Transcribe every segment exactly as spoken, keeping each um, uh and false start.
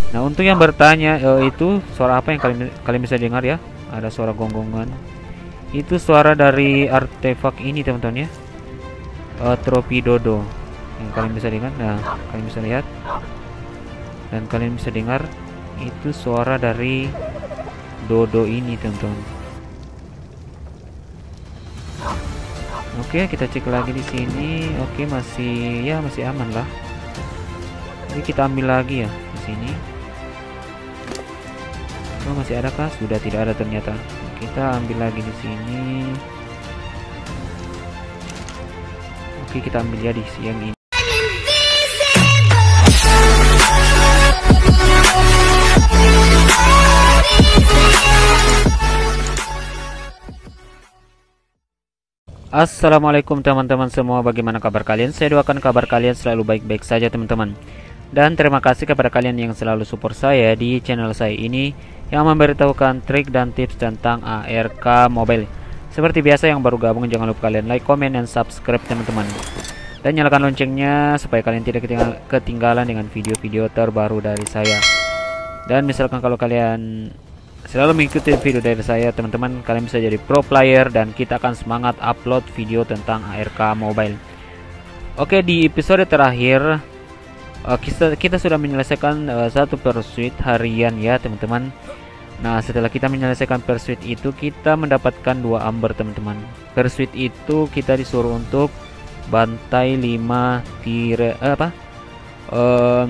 Nah, untuk yang bertanya eh, itu suara apa yang kalian kalian bisa dengar ya? Ada suara gonggongan. Itu suara dari artefak ini teman-teman ya. Eh, tropi dodo yang kalian bisa dengar. Nah, kalian bisa lihat dan kalian bisa dengar itu suara dari dodo ini teman-teman. Oke, kita cek lagi di sini. Oke, masih ya masih aman lah. Jadi kita ambil lagi ya di sini. Oh, masih ada kah? Sudah tidak ada ternyata. Kita ambil lagi di sini. Oke, kita ambil ya di yang ini. Assalamualaikum teman-teman semua, bagaimana kabar kalian? Saya doakan kabar kalian selalu baik-baik saja teman-teman. Dan terima kasih kepada kalian yang selalu support saya di channel saya ini, yang memberitahukan trik dan tips tentang A R K Mobile. Seperti biasa, yang baru gabung jangan lupa kalian like, comment, dan subscribe teman-teman. Dan nyalakan loncengnya supaya kalian tidak ketinggalan dengan video-video terbaru dari saya. Dan misalkan kalau kalian selalu mengikuti video dari saya teman-teman, kalian bisa jadi pro player dan kita akan semangat upload video tentang A R K Mobile. Oke, di episode terakhir uh, kita, kita sudah menyelesaikan uh, satu pursuit harian ya teman-teman. Nah, setelah kita menyelesaikan pursuit itu, kita mendapatkan dua amber teman-teman. Pursuit itu kita disuruh untuk bantai lima tire eh, apa um,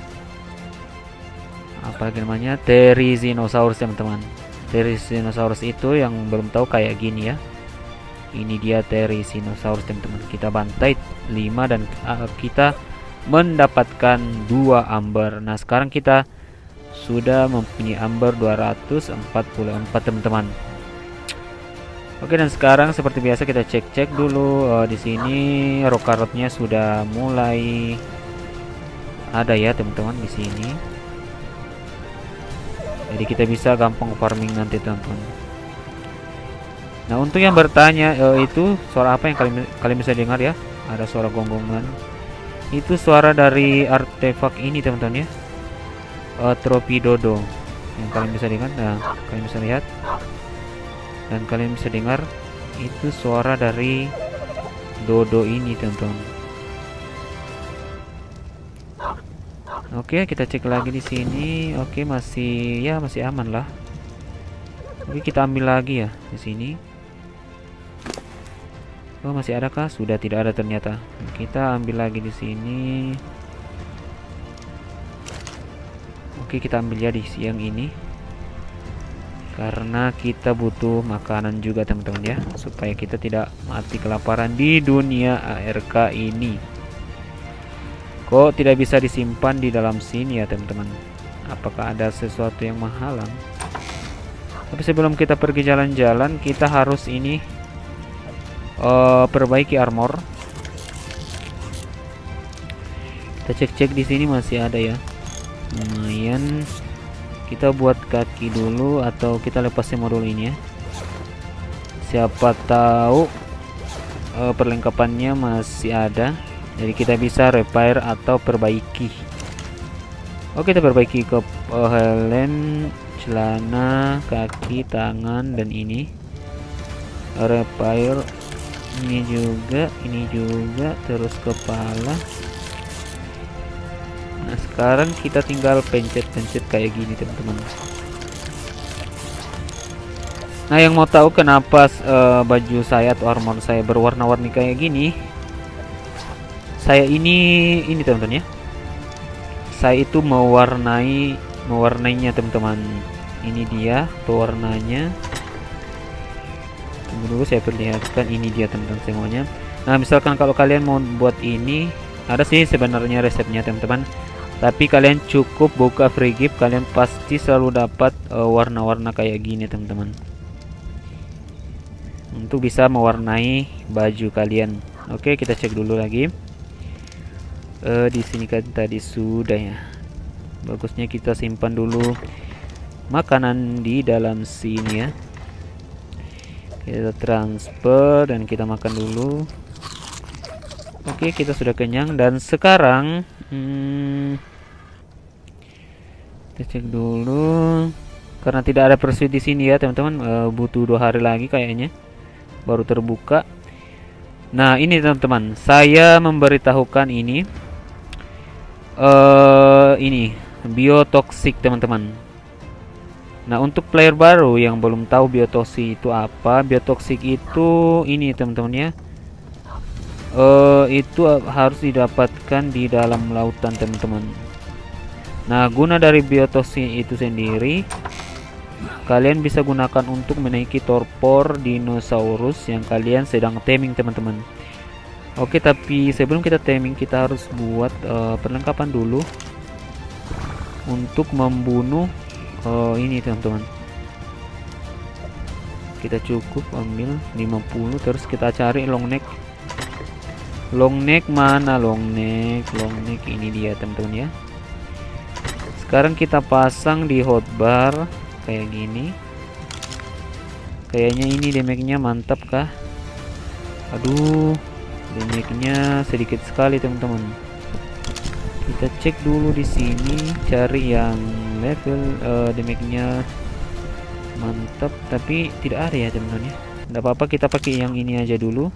apa lagi namanya, Therizinosaurus teman-teman. Therizinosaurus itu yang belum tahu kayak gini ya. Ini dia Therizinosaurus teman-teman. Kita bantai lima dan uh, kita mendapatkan dua amber. Nah, sekarang kita sudah mempunyai amber dua ratus empat puluh empat teman-teman. Oke, dan sekarang seperti biasa kita cek-cek dulu uh, di sini rokarotnya sudah mulai ada ya teman-teman di sini. Jadi kita bisa gampang farming nanti teman-teman. Nah, untuk yang bertanya e, itu suara apa yang kalian kalian bisa dengar ya? Ada suara gonggongan. Itu suara dari artefak ini teman-teman ya. E, tropi dodo yang kalian bisa dengar. Nah, kalian bisa lihat dan kalian bisa dengar itu suara dari dodo ini teman-teman. Oke, kita cek lagi di sini. Oke, masih ya masih aman lah. Oke, kita ambil lagi ya di sini. Oh, masih ada kah? Sudah tidak ada ternyata. Kita ambil lagi di sini. Oke, kita ambil ya di siang ini. Karena kita butuh makanan juga teman-teman ya, supaya kita tidak mati kelaparan di dunia A R K ini. Kok tidak bisa disimpan di dalam sini ya teman-teman? Apakah ada sesuatu yang menghalang? Tapi sebelum kita pergi jalan-jalan, kita harus ini uh, perbaiki armor. Kita cek-cek di sini masih ada ya. Lumayan. Kita buat kaki dulu atau kita lepasin modul ini ya. Siapa tahu uh, perlengkapannya masih ada. Jadi kita bisa repair atau perbaiki. Oke, kita perbaiki ke uh, helm, celana, kaki, tangan, dan ini repair. Ini juga, ini juga, terus kepala. Nah, sekarang kita tinggal pencet-pencet kayak gini teman-teman. Nah, yang mau tahu kenapa uh, baju saya atau armor saya berwarna-warni kayak gini, saya ini ini teman-teman ya, saya itu mewarnai mewarnainya teman-teman. Ini dia pewarnanya. Tunggu dulu saya perlihatkan. Ini dia teman-teman semuanya. Nah, misalkan kalau kalian mau buat ini, ada sih sebenarnya resepnya teman-teman, tapi kalian cukup buka free gift, kalian pasti selalu dapat uh, warna-warna kayak gini teman-teman, untuk bisa mewarnai baju kalian. Oke, kita cek dulu lagi. Uh, di sini kan tadi sudah ya. Bagusnya kita simpan dulu makanan di dalam sini ya. Kita transfer dan kita makan dulu. Oke, kita sudah kenyang dan sekarang hmm, Kita cek dulu. Karena tidak ada pursuit di sini ya teman-teman, e, butuh dua hari lagi kayaknya baru terbuka. Nah ini teman-teman, saya memberitahukan ini uh, ini biotoksik teman-teman. Nah untuk player baru yang belum tahu biotoksik itu apa, biotoksik itu ini teman-teman ya, uh, itu harus didapatkan di dalam lautan teman-teman. Nah guna dari biotoksik itu sendiri, kalian bisa gunakan untuk menaiki torpor dinosaurus yang kalian sedang taming teman-teman. Oke, tapi sebelum kita taming kita harus buat uh, perlengkapan dulu untuk membunuh uh, ini teman-teman. Kita cukup ambil lima puluh, terus kita cari long neck. Long neck mana long neck? Long neck ini dia teman-teman ya. Sekarang kita pasang di hotbar kayak gini. Kayaknya ini damage-nya mantap kah? Aduh, damage-nya sedikit sekali teman-teman. Kita cek dulu di sini, cari yang level uh, damage-nya mantap, tapi tidak ada ya teman-teman ya. Tidak apa-apa, kita pakai yang ini aja dulu.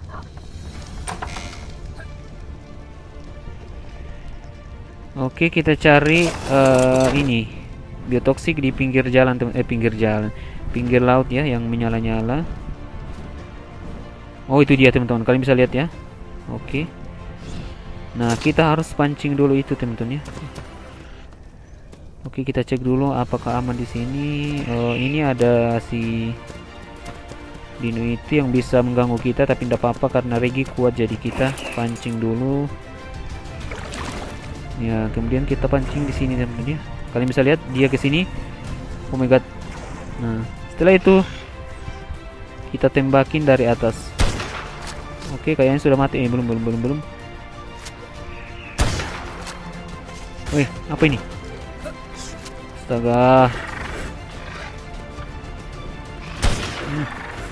Oke, kita cari uh, ini biotoksik di pinggir jalan teman, eh pinggir jalan, pinggir laut ya, yang menyala-nyala. Oh itu dia teman-teman, kalian bisa lihat ya. Oke. Nah kita harus pancing dulu itu teman-teman ya. Oke, kita cek dulu apakah aman di sini. Oh ini ada si dino itu yang bisa mengganggu kita, tapi tidak apa-apa karena Regi kuat, jadi kita pancing dulu. Ya kemudian kita pancing di sini teman-teman ya. Kalian bisa lihat dia ke sini. Oh my god. Nah, setelah itu kita tembakin dari atas. Oke, kayaknya sudah mati. Eh, belum belum belum belum. Wih, apa ini? Astaga. Hmm,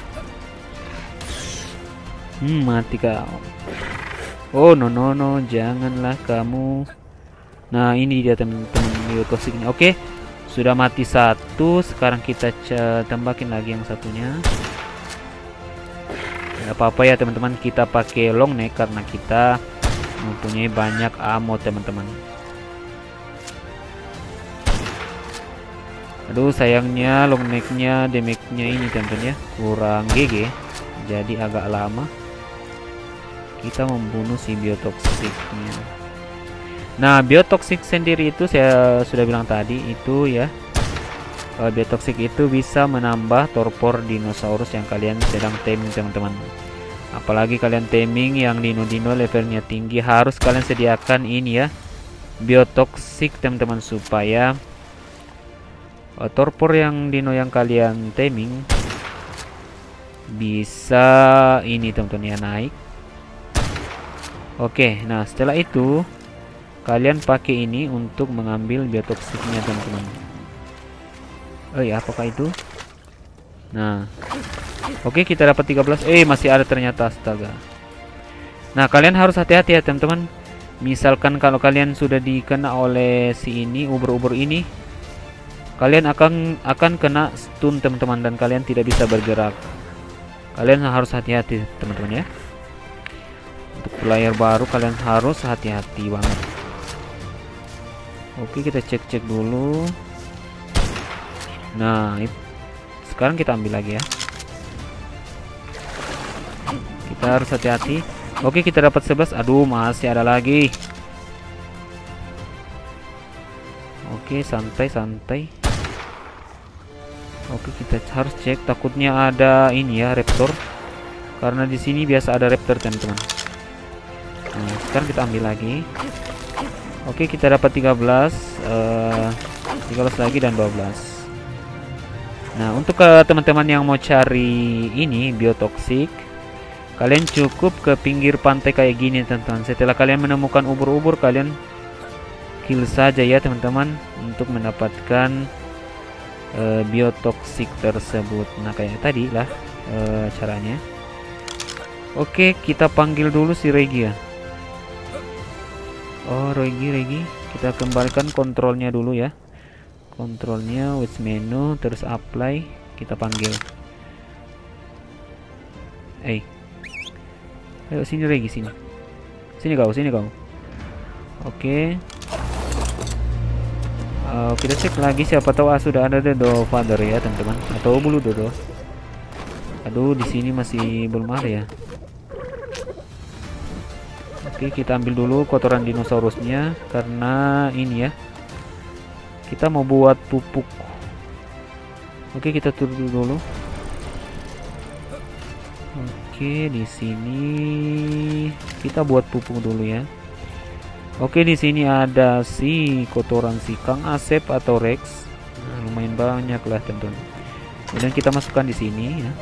hmm mati kau. Oh no no no, janganlah kamu. Nah ini dia teman-teman biotoksiknya. Oke, sudah mati satu. Sekarang kita tembakin lagi yang satunya. Tidak apa-apa ya teman-teman, kita pakai long neck karena kita mempunyai banyak ammo teman-teman. Aduh sayangnya long necknya damage-nya ini teman-teman ya kurang G G, jadi agak lama kita membunuh si biotoksiknya. Nah biotoksik sendiri itu saya sudah bilang tadi itu ya, uh, biotoksik itu bisa menambah torpor dinosaurus yang kalian sedang taming teman-teman. Apalagi kalian taming yang dino-dino levelnya tinggi, harus kalian sediakan ini ya biotoksik teman-teman, supaya uh, torpor yang dino yang kalian taming bisa ini teman-teman ya naik. Oke, nah setelah itu kalian pakai ini untuk mengambil biotoksiknya teman-teman. Oh ya, apakah itu? Nah, oke kita dapat tiga belas. Eh masih ada ternyata, astaga. Nah kalian harus hati-hati ya teman-teman. Misalkan kalau kalian sudah dikena oleh si ini ubur-ubur ini, kalian akan akan kena stun teman-teman, dan kalian tidak bisa bergerak. Kalian harus hati-hati teman-teman ya. Untuk player baru kalian harus hati-hati banget. Oke, kita cek-cek dulu. Nah, sekarang kita ambil lagi ya. Kita harus hati-hati. Oke, kita dapat sebelas. Aduh, masih ada lagi. Oke, santai-santai. Oke, kita harus cek, takutnya ada ini ya, raptor. Karena di sini biasa ada raptor, teman-teman. Nah, sekarang kita ambil lagi. Oke, kita dapat tiga belas, uh, tiga belas lagi dan dua belas. Nah, untuk ke teman-teman yang mau cari ini biotoksik, kalian cukup ke pinggir pantai kayak gini, teman-teman. Setelah kalian menemukan ubur-ubur, kalian kill saja ya, teman-teman, untuk mendapatkan uh, biotoksik tersebut. Nah, kayak tadi lah uh, caranya. Oke, kita panggil dulu si Regi ya. Oh Regi, Regi, kita kembalikan kontrolnya dulu ya. kontrolnya with menu, terus apply, kita panggil. Eh, ayo sini Regi, sini, sini kau, sini kau. Oke. Uh, kita cek lagi, siapa tahu ah, sudah ada the do father ya teman-teman, atau bulu dodo. Aduh, di sini masih belum ada ya. Oke, kita ambil dulu kotoran dinosaurusnya karena ini ya. Kita mau buat pupuk. Oke, kita turun dulu. Oke, di sini kita buat pupuk dulu ya. Oke, di sini ada si kotoran si Kang Asep atau Rex. Nah, lumayan banyak lah teman-teman. Dan kita masukkan di sini ya.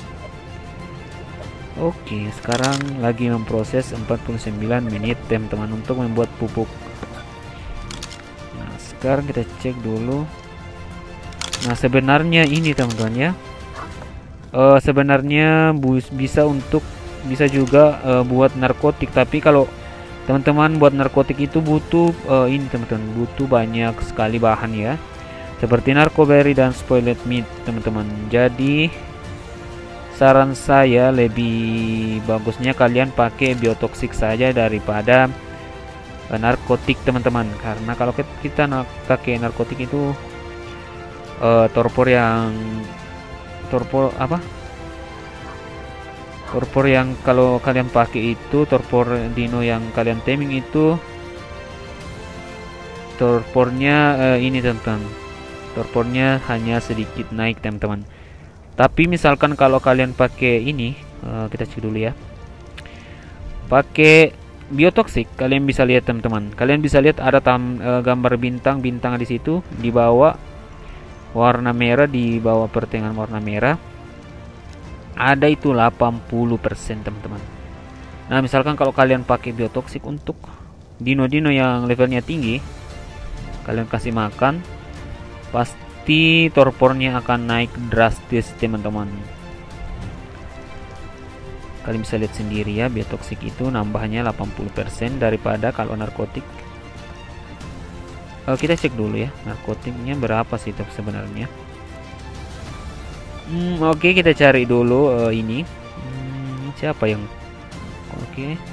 Oke, sekarang lagi memproses empat puluh sembilan menit teman-teman untuk membuat pupuk. Nah, sekarang kita cek dulu. Nah, sebenarnya ini teman-teman ya. Uh, sebenarnya bisa untuk bisa juga uh, buat narkotik, tapi kalau teman-teman buat narkotik itu butuh uh, ini teman-teman, butuh banyak sekali bahan ya. Seperti narkoberry dan spoiled meat teman-teman. Jadi saran saya lebih bagusnya kalian pakai biotoksik saja daripada uh, narkotik teman-teman, karena kalau kita nak pakai narkotik itu uh, torpor yang torpor apa torpor yang kalau kalian pakai itu torpor dino yang kalian taming itu torpornya uh, ini teman-teman, torpornya hanya sedikit naik teman-teman. Tapi misalkan kalau kalian pakai ini, uh, kita cek dulu ya, pakai biotoksik, kalian bisa lihat teman-teman, kalian bisa lihat ada tam, uh, gambar bintang-bintang di situ, di bawah warna merah, di bawah pertengahan warna merah ada itu delapan puluh persen teman-teman. Nah, misalkan kalau kalian pakai biotoksik untuk dino-dino yang levelnya tinggi, kalian kasih makan, pasti torpornya akan naik drastis teman-teman. Kalian bisa lihat sendiri ya, biotoksik itu nambahnya delapan puluh persen daripada kalau narkotik. Uh, kita cek dulu ya, narkotiknya berapa sih itu sebenarnya. Hmm, Oke, okay, kita cari dulu uh, ini. Hmm, siapa yang? Oke. Okay.